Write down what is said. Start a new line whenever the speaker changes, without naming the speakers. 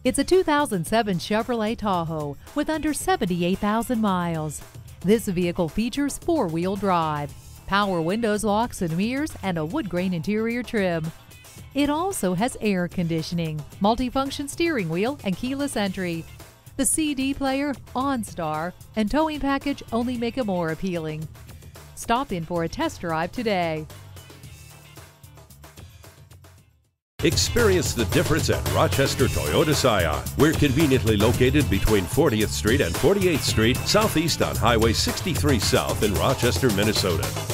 It's a 2007 Chevrolet Tahoe with under 78,000 miles. This vehicle features four-wheel drive, power windows, locks and mirrors, and a wood grain interior trim. It also has air conditioning, multifunction steering wheel, and keyless entry. The CD player, OnStar, and towing package only make it more appealing. Stop in for a test drive today.
Experience the difference at Rochester Toyota Scion. We're conveniently located between 40th Street and 48th Street, southeast on Highway 63 South in Rochester, Minnesota.